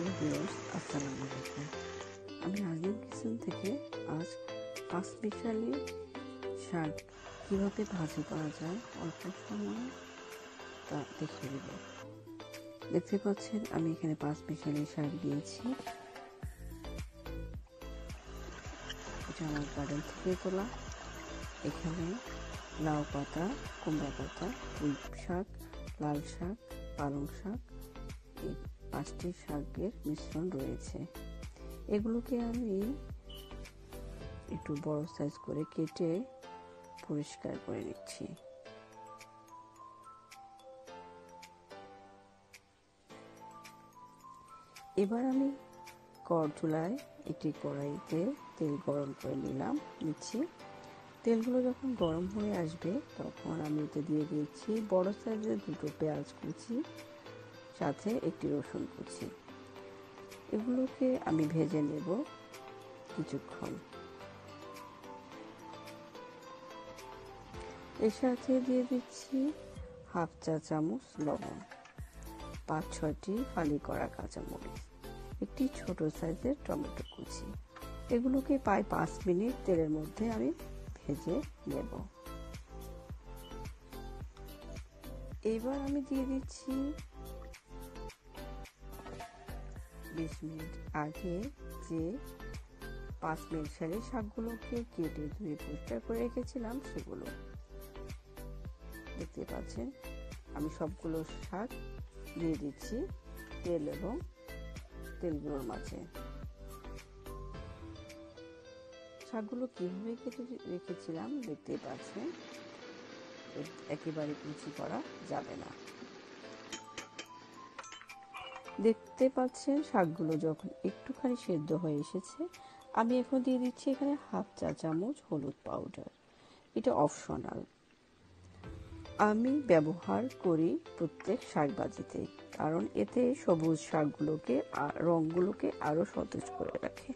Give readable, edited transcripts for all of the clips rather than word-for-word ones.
প্রিয় ভিউয়ার্স, আসসালামু আলাইকুম। আমি নাজনীন কিচেন থেকে আজ পাঁচমিশালি শাক কীভাবে ভাজি করা যায় অল্প সময় তা দেখিয়ে দেব। দেখতে পাচ্ছেন আমি এখানে পাঁচমিশালি শাক দিয়েছি। এটা আমার গার্ডেন থেকে তোলা। এখানে লাউ পাতা, কুমড়া পাতা, পুঁই শাক, লাল শাক, পালং শাক, এই 5টি শাকের মিশ্রণ রয়েছে। এগুলোকে আমি একটু বড় সাইজ করে কেটে পরিষ্কার করে নিচ্ছি। এবার আমি চুলায় একটি কড়াইতে তেল গরম করে নিচ্ছি। তেলগুলো যখন গরম হয়ে আসবে তখন আমি এতে দিয়ে দিচ্ছি বড় সাইজের 2টো পেঁয়াজ কুচি, সাথে একটি রসুন কুচি। এগুলোকে আমি ভেজে নেব কিছুক্ষণ। এর সাথে দিয়ে দিচ্ছি হাফ চা চামচ লবণ, 5-6টি ফালি করা কাঁচামরিচ, একটি ছোট সাইজের টমেটো কুচি। এগুলোকে প্রায় 5 মিনিট তেলের মধ্যে আমি ভেজে নেব। এবার আমি দিয়ে দিচ্ছি 20 মিনিট আগে যে পাঁচমিশালি শাকগুলোকে কেটে ধুয়ে পরিষ্কার করে রেখেছিলাম সেগুলো। দেখতে পাচ্ছেন আমি সবগুলো শাক দিয়ে দিচ্ছি তেল এবং তেলগুলোর মাঝে। শাকগুলো কিভাবে কেটে রেখেছিলাম দেখতেই পাচ্ছেন, একেবারে কুচি করা যাবে না। দেখতে পাচ্ছেন শাকগুলো যখন একটুখানি সেদ্ধ হয়ে এসেছে, আমি এখন দিয়ে দিচ্ছি এখানে হাফ চা চামচ হলুদ পাউডার। এটা অপশনাল, আমি ব্যবহার করি প্রত্যেক শাক ভাজিতে, কারণ এতে সবুজ শাকগুলোকে রঙগুলোকে আরো সতেজ করে রাখে।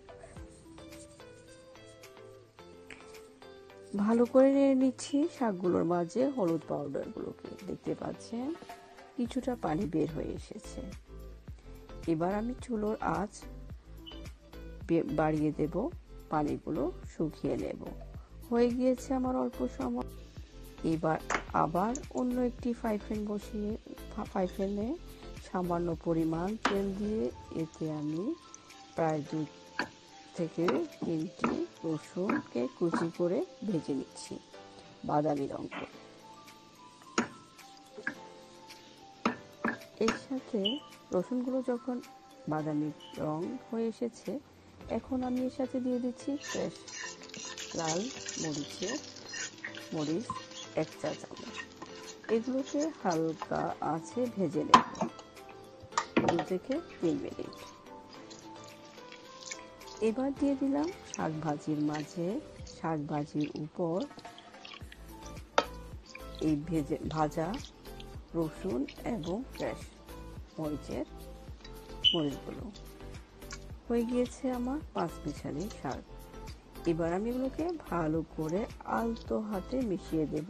ভালো করে নেড়ে নিচ্ছি শাকগুলোর মাঝে হলুদ পাউডারগুলোকে। দেখতে পাচ্ছেন কিছুটা পানি বের হয়ে এসেছে। এবার আমি চুলোর আঁচ বাড়িয়ে দেব, পানিগুলো শুকিয়ে নেব। হয়ে গিয়েছে আমার অল্প সময়। এবার আবার অন্য একটি ফ্রাই প্যানে সামান্য পরিমাণ তেল দিয়ে এতে আমি প্রায় 2 থেকে 3টি রসুনকে কুচি করে ভেজে নিচ্ছি বাদামি রং করে। এর সাথে রসুনগুলো যখন বাদামি রং হয়ে এসেছে, এখন আমি এর সাথে দিয়ে দিচ্ছি ফ্রেশ লাল মরিচ 1 চা চামচ। এগুলোকে হালকা আঁচে ভেজে নেব 2 থেকে 3 মিনিট। এবার দিয়ে দিলাম শাক ভাজির উপর এই ভাজা রসুন এবং ফ্রেশ মরিচগুলো। হয়ে গিয়েছে আমার পাঁচমিশালি শাক। এবার আমি এগুলোকে ভালো করে আলতো হাতে মিশিয়ে দেব।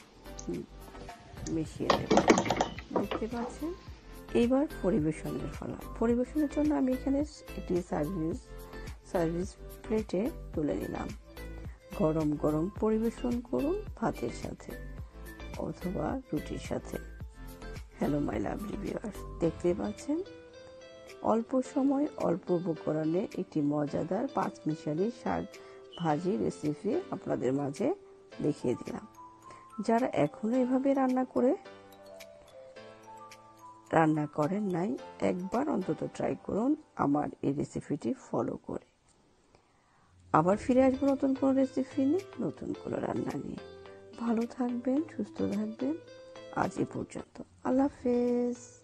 দেখতে পাচ্ছেন। এবার পরিবেশনের জন্য আমি এখানে একটি সার্ভিস প্লেটে তুলে নিলাম। গরম গরম পরিবেশন করুন ভাতের সাথে অথবা রুটির সাথে। হ্যালো মাই লাভলি ভিউয়ার্স, দেখতে পাচ্ছেন অল্প সময় অল্প উপকরণে একটি মজাদার পাঁচমিশালি শাক ভাজি রেসিপি আপনাদের মাঝে দেখিয়ে দিলাম। যারা এখনো এভাবে রান্না করেন নাই, একবার অন্তত ট্রাই করুন আমার এই রেসিপিটি ফলো করে। আবার ফিরে আসবো নতুন কোনো রেসিপি নিয়ে, নতুন কোনো রান্না নিয়ে। ভালো থাকবেন, সুস্থ থাকবেন। আজ এ পর্যন্ত, আল্লাহ হাফেজ।